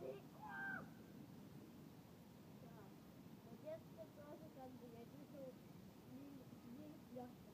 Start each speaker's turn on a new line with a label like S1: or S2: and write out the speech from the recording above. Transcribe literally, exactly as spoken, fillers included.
S1: Да. В детстве тоже как бы я видел, и есть я